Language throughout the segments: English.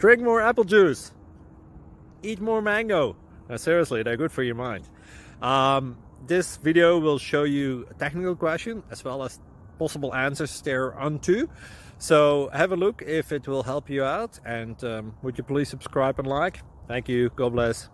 Drink more apple juice. Eat more mango. No, seriously, they're good for your mind. This video will show you a technical question as well as possible answers thereunto. So have a look if it will help you out, and would you please subscribe and like? Thank you. God bless.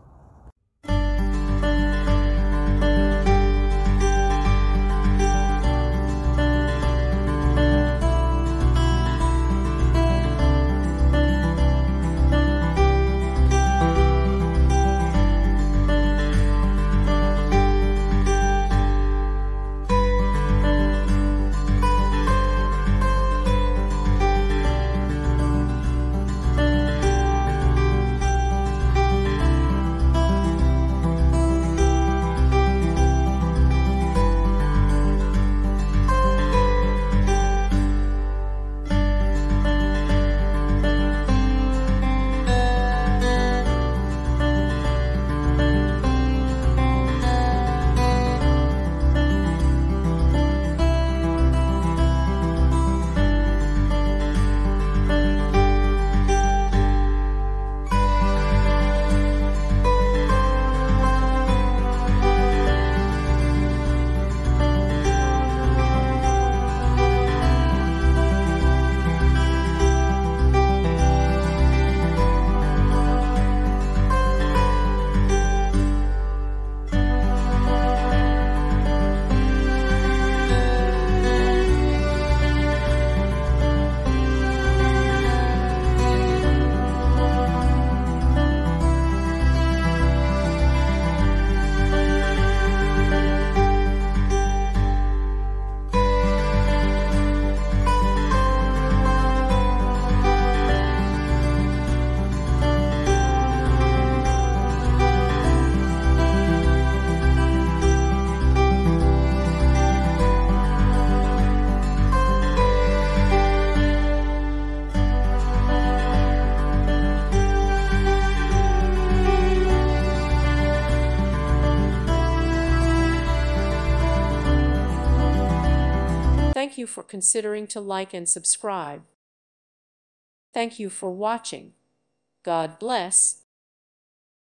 Thank you for considering to like and subscribe. Thank you for watching. God bless.